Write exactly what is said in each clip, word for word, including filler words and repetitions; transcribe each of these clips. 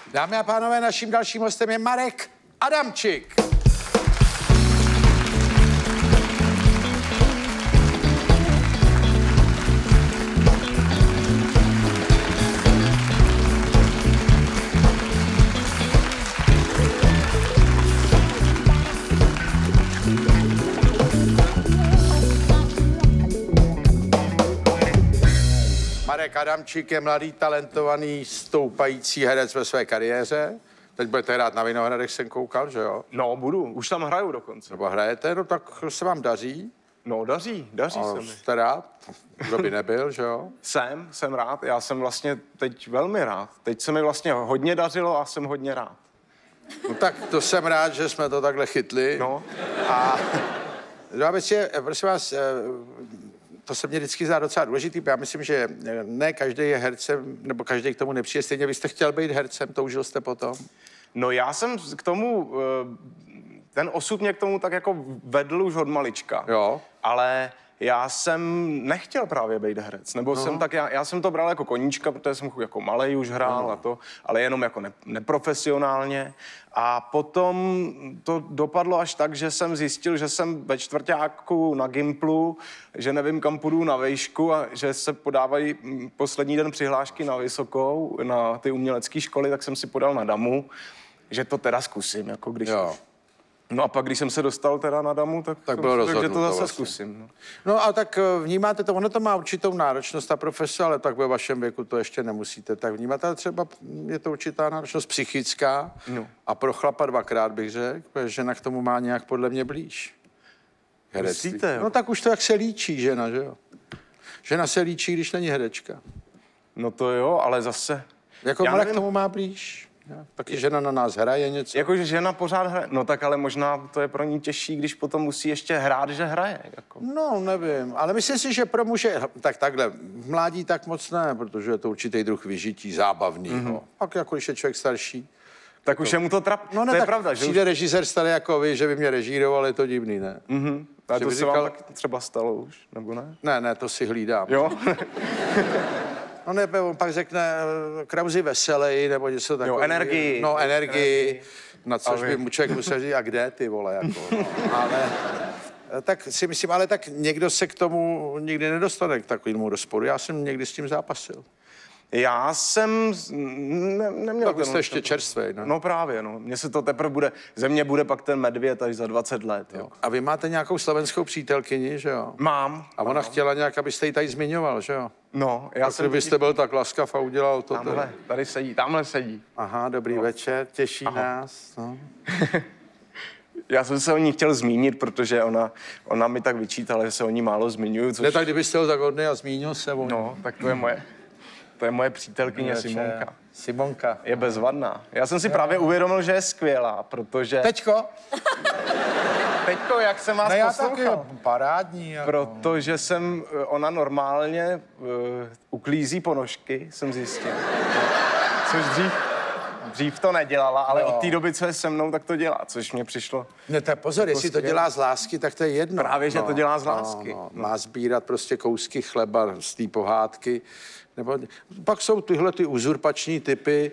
Dámy a pánové, naším dalším hostem je Marek Adamčík. Marek Adamčík je mladý, talentovaný, stoupající herec ve své kariéře. Teď budete hrát na Vinohradech, jsem koukal, že jo? No, budu. Už tam hraju dokonce. Nebo hrajete, no tak se vám daří. No, daří, daří se mi. Jste rád? Kdo by nebyl, že jo? Jsem, jsem rád. Já jsem vlastně teď velmi rád. Teď se mi vlastně hodně dařilo a jsem hodně rád. No tak to jsem rád, že jsme to takhle chytli. No. A já bych si, prosím vás, to se mě vždycky zdá docela důležitý. Já myslím, že ne každý je hercem, nebo každý k tomu nepřijde stejně. Vy jste chtěl být hercem, toužil jste potom? No já jsem k tomu, ten osud mě k tomu tak jako vedl už od malička. Jo. Ale já jsem nechtěl právě být herec, nebo no. jsem tak, já, já jsem to bral jako koníčka, protože jsem jako malej už hrál no. a to, ale jenom jako ne, neprofesionálně. A potom to dopadlo až tak, že jsem zjistil, že jsem ve čtvrťáku na Gimplu, že nevím, kam půjdu na vejšku a že se podávají poslední den přihlášky na vysokou, na ty umělecké školy, tak jsem si podal na Damu, že to teda zkusím, jako když jo. už. No a pak, když jsem se dostal teda na Damu, tak, tak bylo rozhodnuto, takže to zase vlastně. zkusím. No. no a tak vnímáte to, ono to má určitou náročnost, ta profese, ale tak ve vašem věku to ještě nemusíte tak vnímat, ale třeba je to určitá náročnost psychická no. a pro chlapa dvakrát bych řekl, protože žena k tomu má nějak podle mě blíž. Herectví. Myslíte, jo? No tak už to jak se líčí žena, že jo? Žena se líčí, když není herečka. No to jo, ale zase... Jako Marek k tomu má blíž. Taky žena na nás hraje něco. Jakože žena pořád hraje. No tak ale možná to je pro ní těžší, když potom musí ještě hrát, že hraje. Jako. No, nevím. Ale myslím si, že pro muže, tak takhle, v mládí tak moc ne, protože je to určitý druh vyžití zábavného. Mm-hmm. Pak jako když je člověk starší. Tak to... už je mu to trap. No ne, to je tak pravda, že přijde už... režisér starý jako vy, že by mě režíroval, je to divný, ne? Mhm. A to se říkal... vám tak třeba stalo už, nebo ne? Ne, ne, to si hlídám. Jo? No ne, on pak řekne Krauzi veselej, nebo něco takového. Jo, energii. No, energii, energii. Na což ale... by mu člověk musel říct, a kde ty vole, jako, no. Ale tak si myslím, ale tak někdo se k tomu nikdy nedostane, k takovému rozporu. Já jsem někdy s tím zápasil. Já jsem ne, neměl... Tak jste ještě čerstvej, ne? No právě, no. Mně se to teprve bude... Ze mě bude pak ten medvěd až za dvacet let, jo. Jo. A vy máte nějakou slovenskou přítelkyni, že jo? Mám. A ona mám. chtěla nějak, abyste ji tady zmiňoval, že jo? No, já tak jsem... kdybyste byl tak laskav a udělal to... Tamhle, tady. tady sedí, tamhle sedí. Aha, dobrý no. večer, těší Aha. nás. No. Já jsem se o ní chtěl zmínit, protože ona, ona mi tak vyčítala, že se o ní málo zmiňuju. Což... Ne, tak kdybyste ho tak hodný a zmínil se o ní. No, tak to je moje... To je moje přítelkyně Simonka. Simonka. Je bezvadná. Já jsem si právě uvědomil, že je skvělá, protože... Teďko? Teďko, jak jsem vás ne, poslouchal. Parádní. Jako. Protože jsem, ona normálně uh, uklízí ponožky, jsem zjistil. Což dřív, dřív to nedělala, ale no. od té doby, co je se mnou, tak to dělá, což mě přišlo... Ne, tak pozor, jestli to dělá z lásky, tak to je jedno. Právě, že no, to dělá z lásky. No, no. Má sbírat prostě kousky chleba z té pohádky. Nebo, pak jsou tyhle ty uzurpační typy,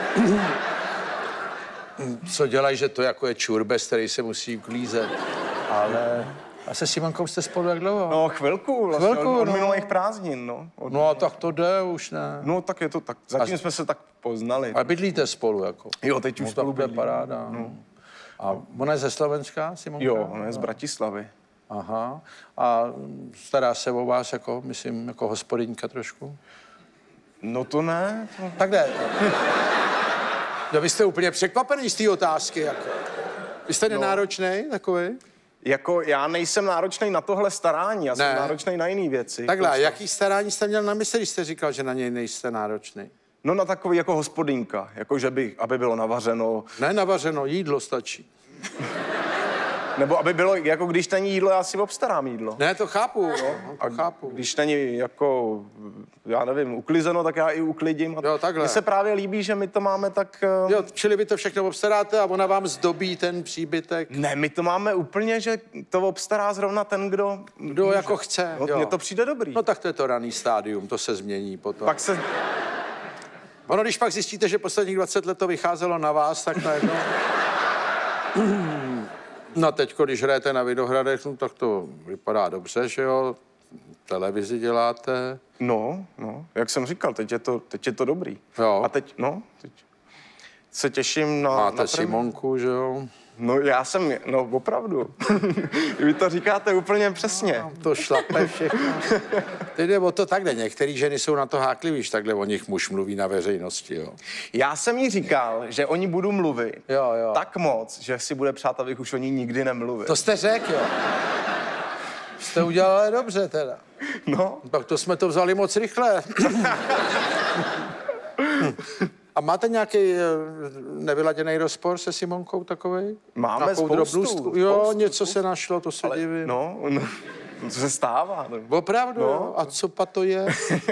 co dělají, že to jako je čurbes, který se musí uklízet. Ale... A se Simonkou jste spolu jak dlouho? No chvilku, vlastně chvilku, od, od no. minulých prázdnin, no. Od... No a tak to jde už, ne? No tak je to tak, zatím a... jsme se tak poznali. A bydlíte spolu, jako? Jo, teď už no, spolu bydlíme. Paráda. No. A ona je ze Slovenska, Simonka? Jo, ona je z Bratislavy. Aha. A stará se o vás, jako, myslím, jako hospodyňka trošku? No to ne. To... Takhle. No, vy jste úplně překvapený z té otázky, jako. Vy jste nenáročnej takový? Jako já nejsem náročnej na tohle starání, já jsem ne. náročnej na jiné věci. Takhle, prostě. jaký starání jste měl na mysli, když jste říkal, že na něj nejste náročný? No na takový jako hospodinka, jako že by, aby bylo navařeno. Ne navařeno, jídlo stačí. Nebo aby bylo, jako když není jídlo, já si obstarám jídlo. Ne, to chápu, jo, to a chápu. Když není jako, já nevím, uklizeno, tak já i uklidím. Jo, takhle. Mně se právě líbí, že my to máme tak... Uh... Jo, čili vy to všechno obstaráte a ona vám zdobí ten příbytek? Ne, my to máme úplně, že to obstará zrovna ten, kdo... Kdo může. Jako chce, no, jo. mně to přijde dobrý. No tak to je to raný stádium, to se změní potom. Pak se... Ono, když pak zjistíte, že posledních dvacet let to vycházelo na vás, tak najednou... No teďko, když hrajete na Vinohradech, no, tak to vypadá dobře, že jo? Televizi děláte. No, no, jak jsem říkal, teď je to, teď je to dobrý. Jo. A teď, no, teď se těším na... Máte na Simonku, že jo? No já jsem, no opravdu. Vy to říkáte úplně přesně. No, to šlape všechno. Teď jde o to takhle, některé ženy jsou na to hákliví, že takhle o nich muž mluví na veřejnosti, jo. Já jsem jí říkal, že o ní budu mluvit Jo, jo. tak moc, že si bude přát, abych už o ní nikdy nemluvil. To jste řekl, jo. Jste udělali dobře teda. No. Pak to jsme to vzali moc rychle. A máte nějaký nevyladěný rozpor se Simonkou takovej? Máme Nějakou spoustu, drobnou- Jo, spoustu, něco spoustu. se našlo, to se Ale, divím. no, no, to se stává. No. Opravdu, No. jo? A co pa to je?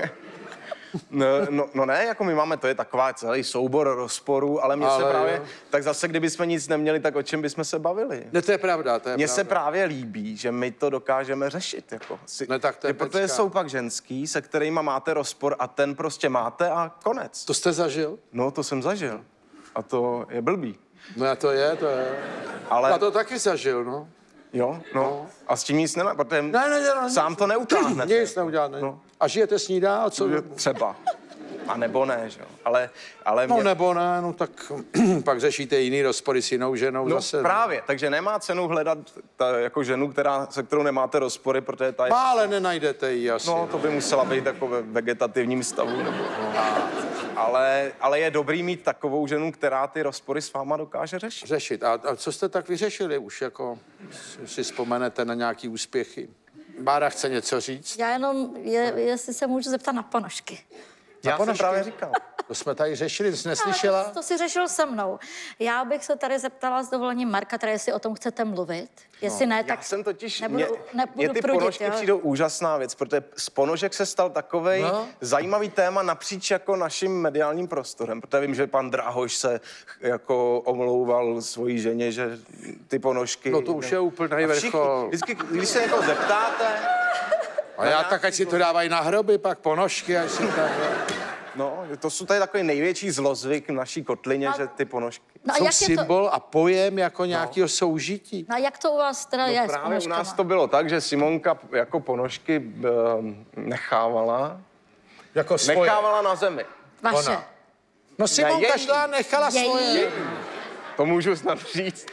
No, no, no ne, jako my máme, to je taková celý soubor rozporů, ale mně Ale se právě, jo. tak zase, kdybychom nic neměli, tak o čem bychom se bavili? Ne, to je pravda, to je Mně pravda. se právě líbí, že my to dokážeme řešit. Jako. Si, Ne, tak to je protože pecka. jsou pak ženský, se kterými máte rozpor a ten prostě máte a konec. To jste zažil? No, to jsem zažil. A to je blbý. No a to je, to je. Ale Já to taky zažil, no. jo, no. A s tím nic nemá, protože Ne, ne, ne, ne, sám to neutáhnete. Nic neuděláte. No. A žijete s ní dál, co? Třeba. A nebo ne, že jo. Ale, ale No mě... nebo ne, no tak pak řešíte jiný rozpory s jinou ženou No zase. právě, takže nemá cenu hledat ta, jako ženu, která, se kterou nemáte rozpory, protože ta je... Má, ale nenajdete ji asi. No, to by musela být jako ve vegetativním stavu. Nebo, no. a, ale, ale je dobrý mít takovou ženu, která ty rozpory s váma dokáže řešit. Řešit. A, a co jste tak vyřešili už, jako si vzpomenete na nějaký úspěchy? Bára chce něco říct? Já jenom, je, jestli se můžu zeptat na ponožky. Já jsem ponožky? právě říkal. To jsme tady řešili, to jsi neslyšela? To si řešil se mnou. Já bych se tady zeptala s dovolením Marka, tady jestli o tom chcete mluvit. Jestli ne, Já tak jsem totiž, nebudu, mě, nebudu mě ty prudit, ponožky jo? přijdou úžasná věc, protože z ponožek se stal takovej No. zajímavý téma napříč jako naším mediálním prostorem, protože vím, že pan Drahoš se jako omlouval svojí ženě, že ty ponožky... No to už je úplný A všichni, vrchol. vždycky, když se někoho zeptáte, A já tak, ať si to dávají na hroby, pak ponožky, až si tak... no, to jsou tady takový největší zlozvyk v naší kotlině, No. že ty ponožky. No a Jsou jak je to, symbol a pojem jako nějakého soužití. no a jak to u vás teda je No s právě u ponožkama? nás to bylo tak, že Simonka jako ponožky um, nechávala, Jako svoje. nechávala na zemi. Vaše. Ona. No Simonka její. šla, nechala Její. svoje. To můžu snad říct.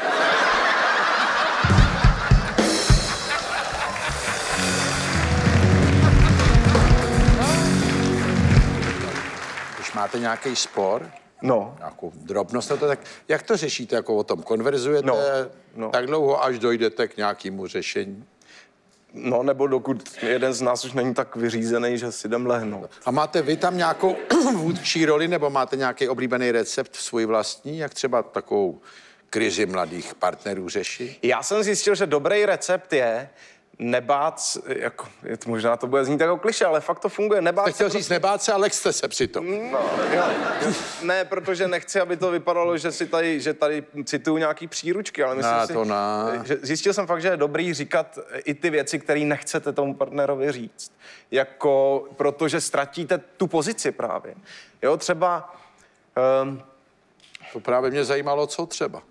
Když máte nějaký spor, No, nějakou drobnost, no to tak jak to řešíte? Jako o tom konverzujete No, no. tak dlouho, až dojdete k nějakému řešení? no, nebo dokud jeden z nás už není tak vyřízený, že si jdem lehnout. A máte vy tam nějakou vůdčí roli, nebo máte nějaký oblíbený recept svůj vlastní, jak třeba takovou krizi mladých partnerů řešit? Já jsem zjistil, že dobrý recept je nebát, s- jako, je to, možná to bude znít jako kliše, ale fakt to funguje, nebát Jste se chtěl říct, nebát se, ale jste se přitom. No, jo. Ne, protože nechci, aby to vypadalo, že si tady, že tady cituju nějaký příručky, ale myslím Ne, si, to ne. že zjistil jsem fakt, že je dobrý říkat i ty věci, které nechcete tomu partnerovi říct. Jako, protože ztratíte tu pozici právě. Jo, třeba... Um, To právě mě zajímalo, co třeba.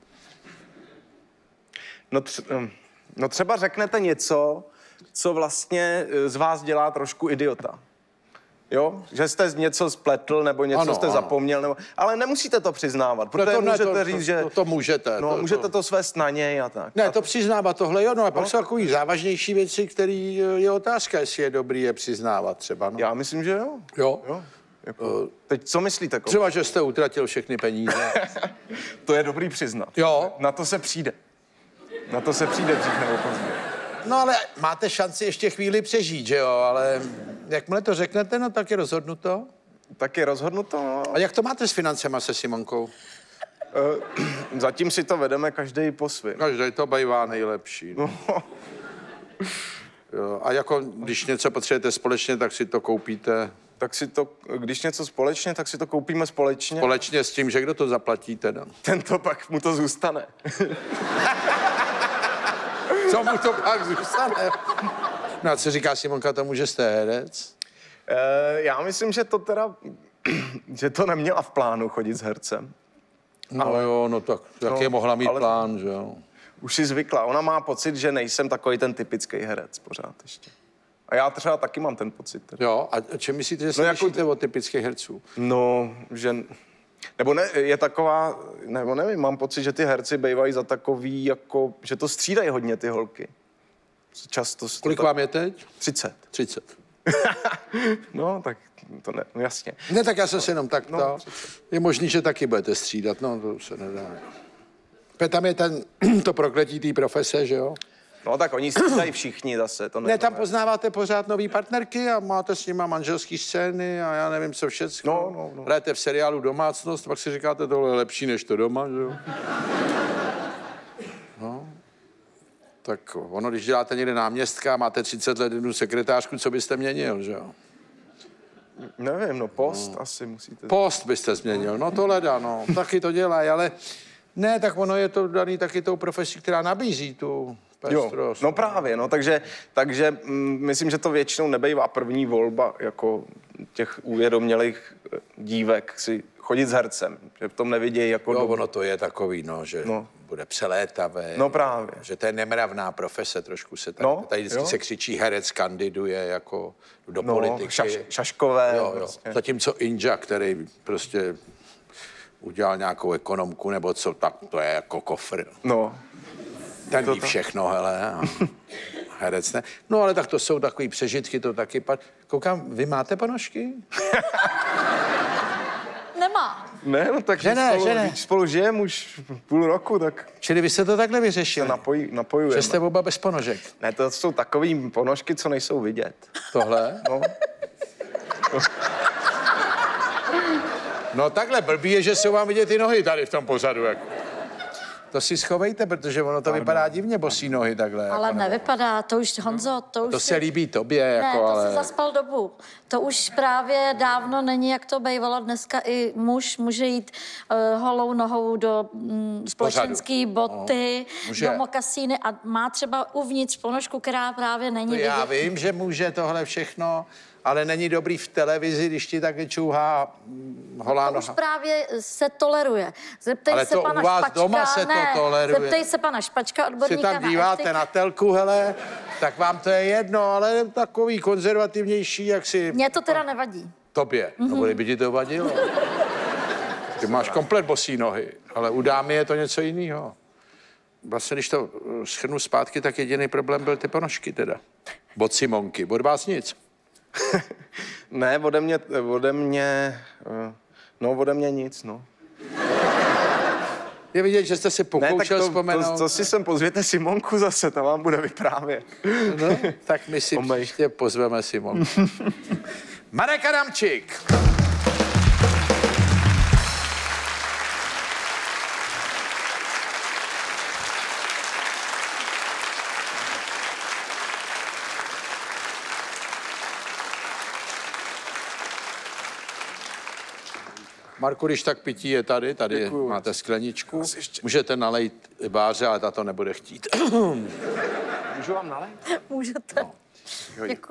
no, tř, um, no třeba řeknete něco, co vlastně eh, z vás dělá trošku idiota. Jo? Že jste něco spletl, nebo něco Ano, jste ano. zapomněl, nebo... ale nemusíte to přiznávat, protože to ne, můžete to- říct, to- že... to- to můžete, No, to- můžete to- to svést na něj a tak. Ne, to přiznávat tohle, jo, no a pak jsou takový závažnější věci, který je otázka, jestli je dobrý je přiznávat třeba, no. Já myslím, že jo. Jo. jo. Jako, teď co myslíte? Ko? Třeba, že jste utratil všechny peníze. To je dobrý přiznat. Jo. Na to se přijde. Na to se přijde dřív nebo později. No ale máte šanci ještě chvíli přežít, že jo, ale jakmile to řeknete, no tak je rozhodnuto. Tak je rozhodnuto. No. A jak to máte s financema se Simonkou? Eh, Zatím si to vedeme každý po svým. Každý to bývá nejlepší. No. Jo, a jako když něco potřebujete společně, tak si to koupíte Tak si to, když něco společně, tak si to koupíme společně. společně s tím, že kdo to zaplatí teda. Tento pak mu to zůstane. Co mu to pak zůstane? No a co říká Simonka tomu, že jste herec? Eh, Já myslím, že to teda že to neměla v plánu chodit s hercem. No ale, jo, no tak jaký no, mohla mít ale- plán, že jo? Už si zvykla. Ona má pocit, že nejsem takový ten typický herec pořád ještě. A já třeba taky mám ten pocit. Teda. Jo, a čem myslíte, že se No no, jako- lišíte od typických herců? No, že... Nebo ne, je taková, nebo nevím, mám pocit, že ty herci bývají za takový, jako, že to střídají hodně ty holky. Často... se to Kolik tak- vám je teď? třicet. třicet. No, tak to ne, no jasně. Ne, tak já jsem se jenom tak No, ptal. Je možný, že taky budete střídat, no to se nedá. Pe- Tam je ten, to prokletí té profese, že jo? No, tak oni střídají všichni zase. To Ne, tam poznáváte pořád nový partnerky a máte s nima manželský scény a já nevím, co všechno. No, no, no. Hrajete v seriálu Domácnost, pak si říkáte, tohle je lepší než to doma, že jo? No. Tak ono, když děláte někde náměstka, máte třicet let jednu sekretářku, co byste měnil, že jo? Nevím, no post no. asi musíte... Post byste změnil, no to leda, no, taky to dělají, ale ne, tak ono je to daný taky tou profesí, která nabízí tu Jo, pestrost. no právě, no, takže, takže mm, myslím, že to většinou nebejvá první volba jako těch uvědomělých eh, dívek si chodit s hercem, že v tom nevidějí jako... Jo, do- ono to je takový, no, že No. no. bude přelétavé. No právě. Že to je nemravná profese, trošku se tak, No, tady vždycky jo. se křičí herec kandiduje jako do No, politiky. šaš, šaškové. jo, jo. Prostě. Zatímco Inja, který prostě udělal nějakou ekonomku nebo co, tak to je jako kofr. No, Ten to ví tak. všechno, hele. A herec ne. No ale tak to jsou takový přežitky, to taky... Pa... Koukám, vy máte ponožky? Nemá. ne, no tak Že ne, spolu, že ne. když spolu žijeme už půl roku, tak Čili vy jste to takhle se vyřešili? napojí, napojujeme. Že jste oba bez ponožek? Ne, to jsou takový ponožky, co nejsou vidět. Tohle? No, No takhle blbý je, že jsou vám vidět ty nohy tady v tom pozadu. Jako. To si schovejte, protože ono to vypadá divně, bosí nohy takhle. Ale jako, nebo- nevypadá, to už, Honzo, to už... To si- se líbí tobě, Ne, jako, to ale... si zaspal dobu. To už právě dávno není, jak to bývalo. Dneska i muž může jít uh, holou nohou do mm, společenské boty, No, může. do mokasíny a má třeba uvnitř ponožku, která právě není To já vidět. vím, že může tohle všechno, ale není dobrý v televizi, když ti taky čouhá mm, holá To už noha. právě se toleruje. Zeptej Ale se to pana u vás Špačka, doma se to ne, toleruje. Zeptej se pana Špačka, Si odborníka tam na díváte etik. na telku, hele, tak vám to je jedno, ale takový konzervativnější, jak si... Mně to teda nevadí. Tobě. Mm-hmm. No, by ti to vadilo. Ty máš komplet bosí nohy, ale u dámy je to něco jiného. Vlastně, když to uh, shrnu zpátky, tak jediný problém byl ty ponožky teda. Od Simonky. Od vás nic. ne, ode mě, ode mě, eh, no ode mě nic, no. Je vidět, že jste si Ne, tak pokoušel to, vzpomenout. to, to si sem pozvěte Simonku zase, ta vám bude vyprávět. No, tak my si O mých. příště pozveme Simonku. Marek Adamčík. Marku, když tak pití je tady, tady Děkuju. máte skleničku. Asi ještě- Můžete nalejt báře, ale ta to nebude chtít. Můžu vám nalejt? Můžete. Jo, Děkuji.